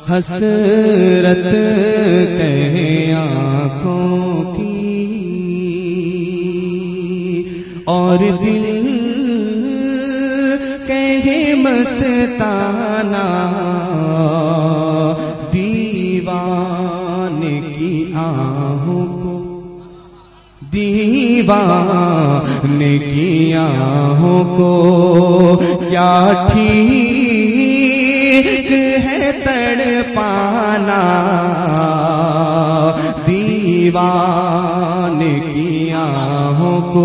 हसरत कहे आँखों की और दिल कहे मस्ताना, दीवाने की आहों को, दीवाने की आहों को क्या ठीक है तड़पाना, दीवाने की आहों को,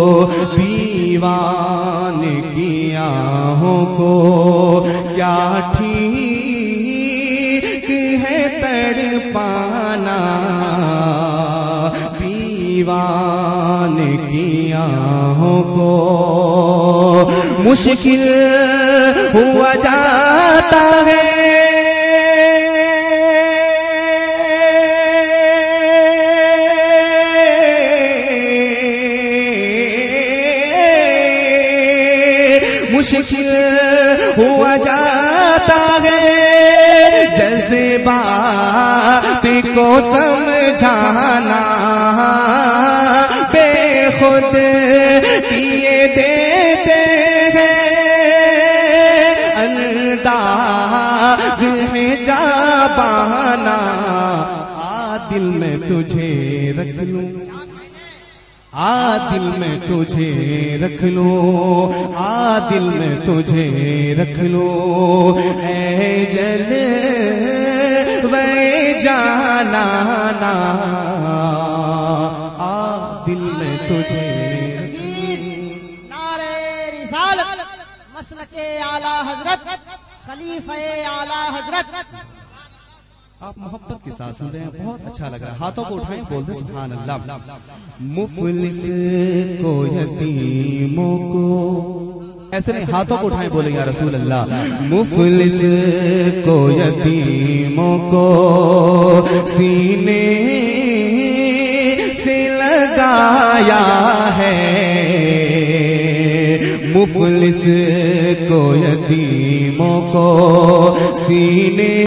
दीवाने की आहों को क्या ठीक है तड़पाना, दीवाने की आहों को मुश्किल हुआ जाता है मुश्किल हुआ जाता है जज्बात को समझाना, बेखुद किए देते हैं अंदाज में जा बहाना, आ दिल में तुझे रख लूं, आ दिल में तुझे रख लो, आ दिल में तुझे रख लो, ऐ जल वे जाना ना, आ दिल में तुझे। नारे रिसालत मसलके आला हजरत खलीफे आला हजरत। आप मोहब्बत के साथ सुन रहे हैं, बहुत अच्छा लग रहा है। हाथों को उठाएं, बोल दे सुभान अल्लाह। मुफलिस को यतीमों को, ऐसे नहीं, हाथों को उठाएं, बोले या रसूल अल्लाह। मुफलिस को यतीमों को सीने से लगाया है, मुफलिस को यतीमों को सीने